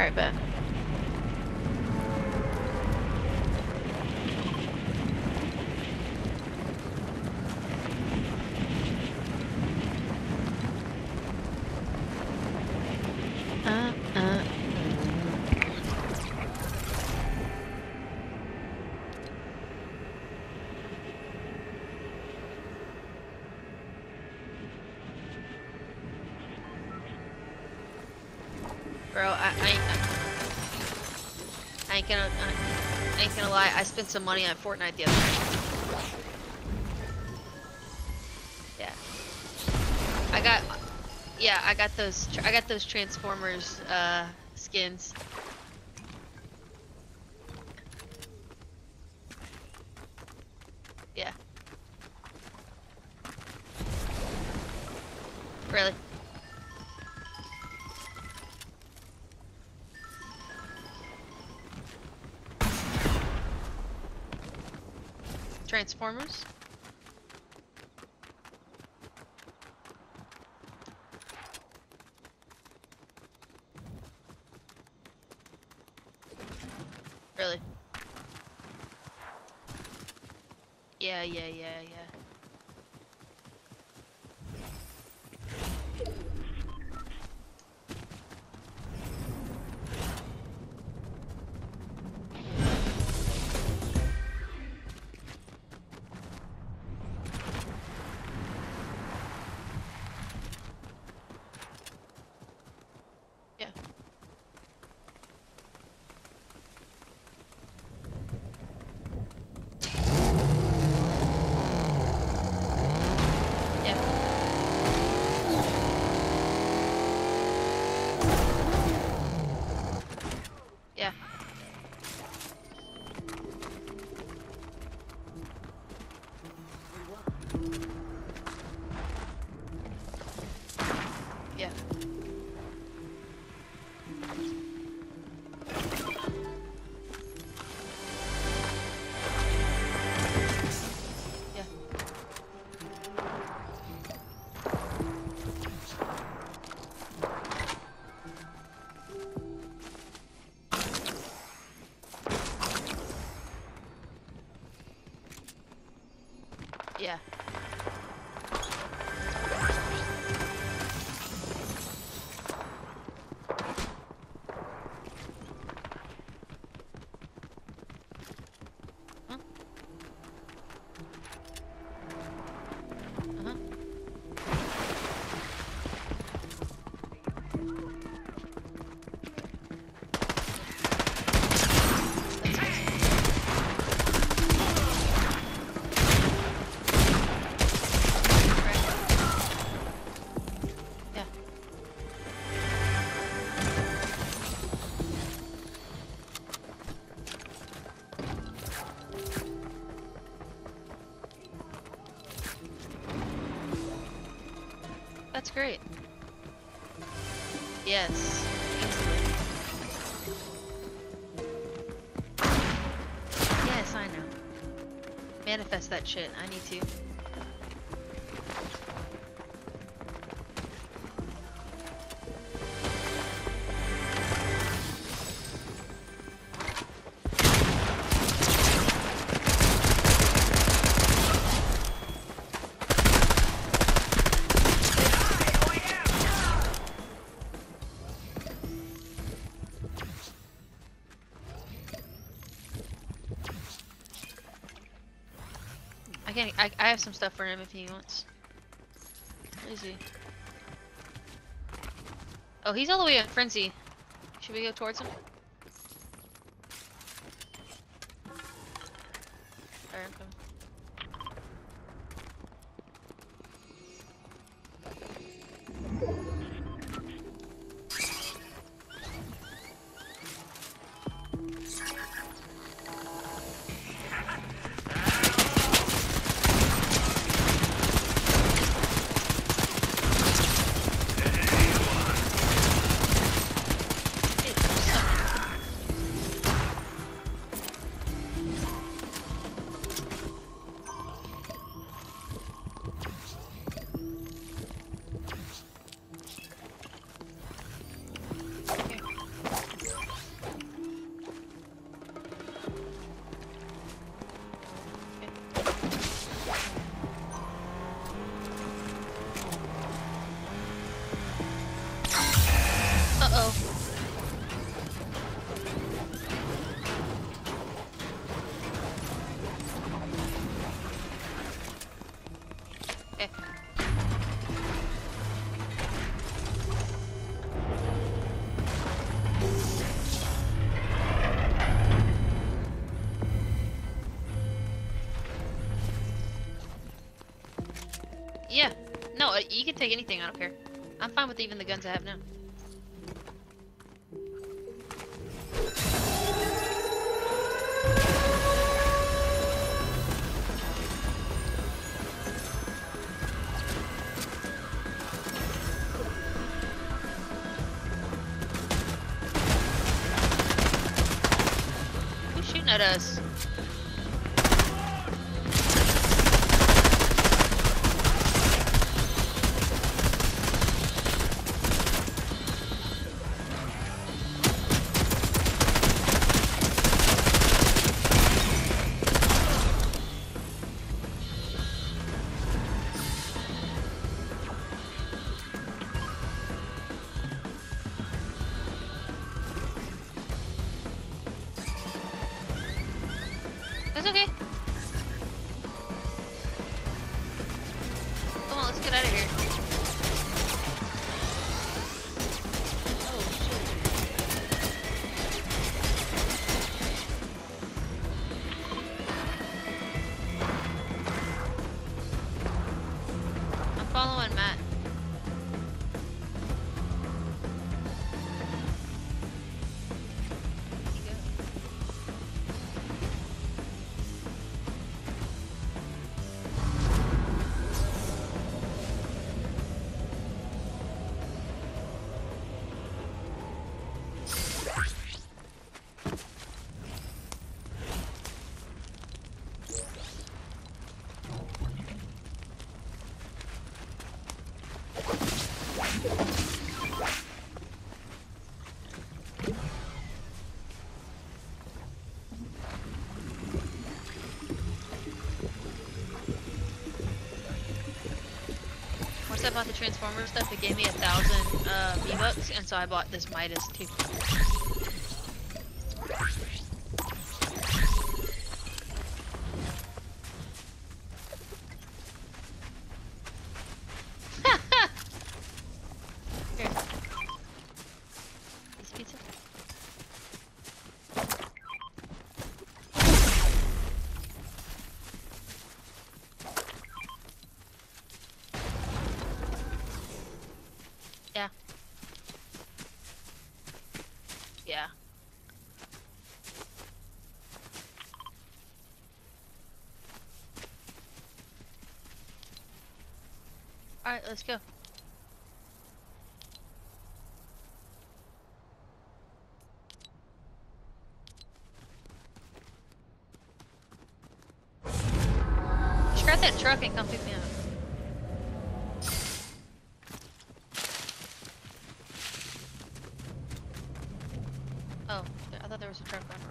Alright, bet. Bro, I ain't gonna lie, I spent some money on Fortnite the other night. Yeah. I got those Transformers, skins. Yeah. Really? Transformers? Really? Yeah. Yeah. Yeah. Yeah. Yeah. Yeah. Huh? Uh-huh. Yeah. That's great. Yes. Yes, I know. Manifest that shit. I need to. I have some stuff for him if he wants. Where is he? Oh, he's all the way at Frenzy. Should we go towards him? Alright, I'm coming. Yeah. No, you can take anything. I don't care. I'm fine with even the guns I have now. Who's shooting at us? That's okay. Come on, let's get out of here. Oh, shit. I'm following Matt. Once I bought the Transformer stuff, it gave me 1,000 V-Bucks, and so I bought this Midas too. Here. Piece of pizza. Yeah. Yeah. Alright, let's go. Just grab that truck and come pick me up. Oh, I thought there was a truck on.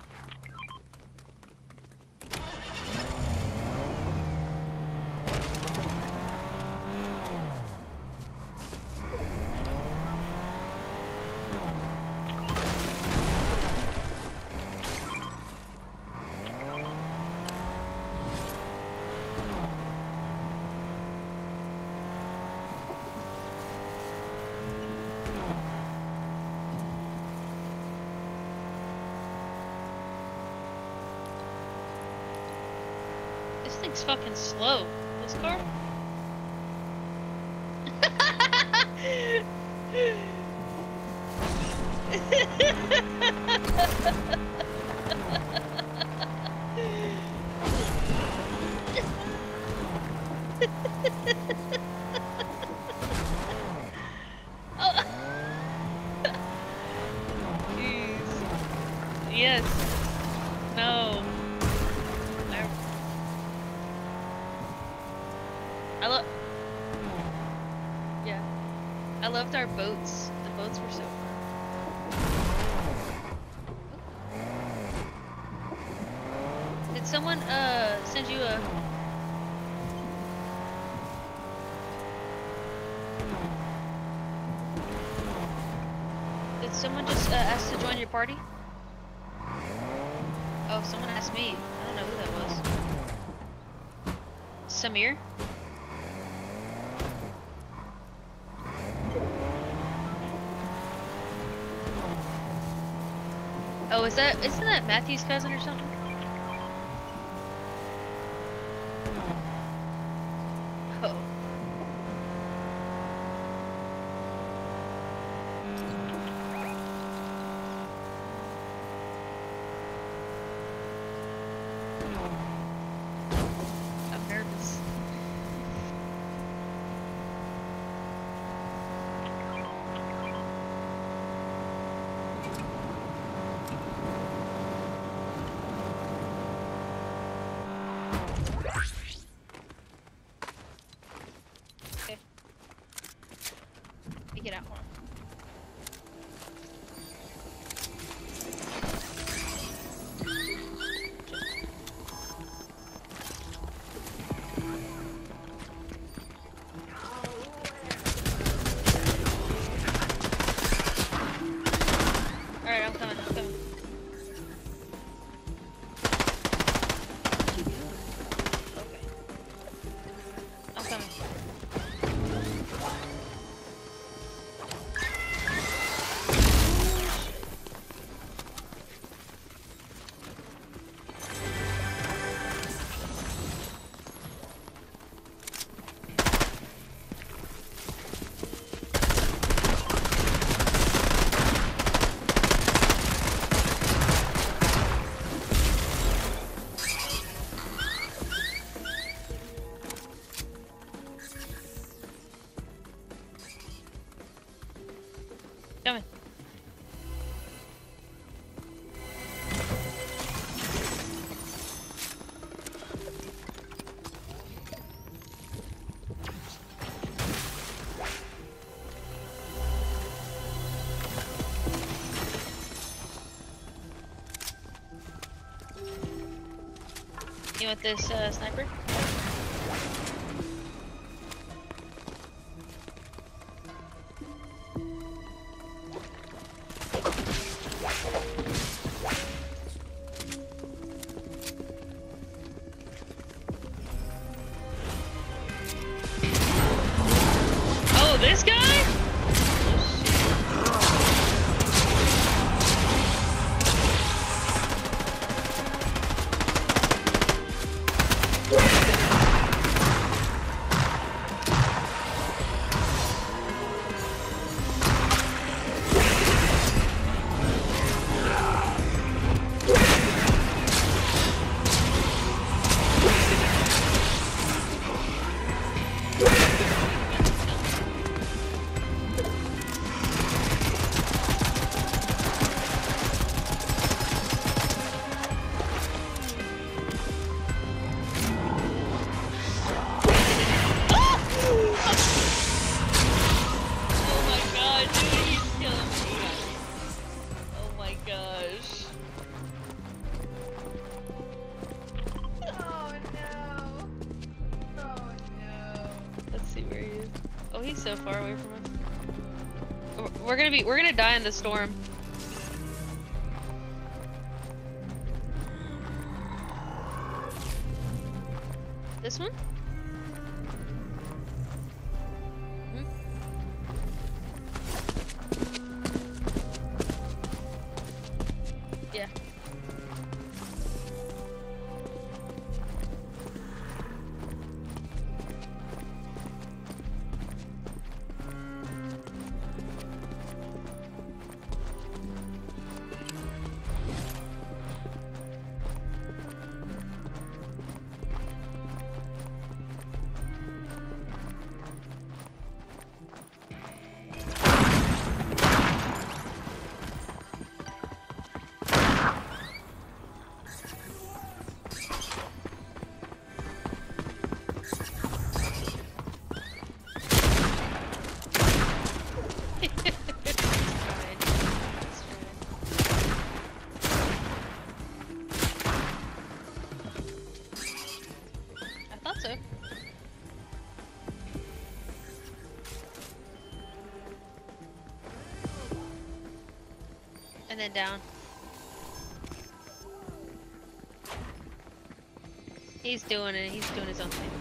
This thing's fucking slow. This car? Oh. Jeez. Yes. No. I love. Yeah. I loved our boats. The boats were so fun. Did someone send you a Did someone just ask to join your party? Oh, someone asked me. I don't know who that was. Samir? Oh, isn't that Matthew's cousin or something? Oh, Okay. Let me get out. Hold on. Alright, I'm coming, I'm coming. Okay. I'm coming. Coming. You want this sniper? Oh, this guy? He's so far away from us. We're gonna die in the storm. This one? Hmm? Yeah. And then down. He's doing it. He's doing his own thing.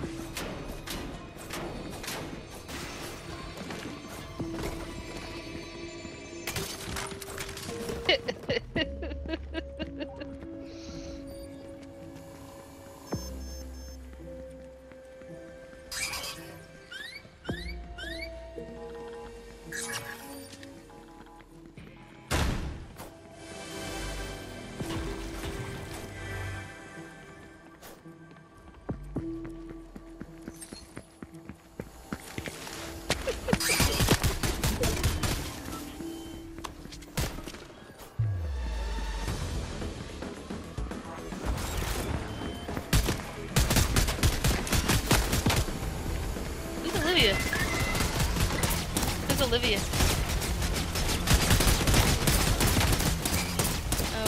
Olivia? Who's Olivia? Oh.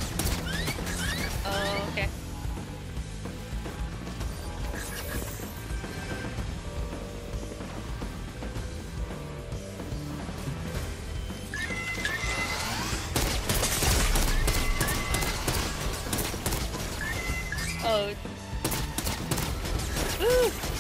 Oh, okay. Oh. Woo!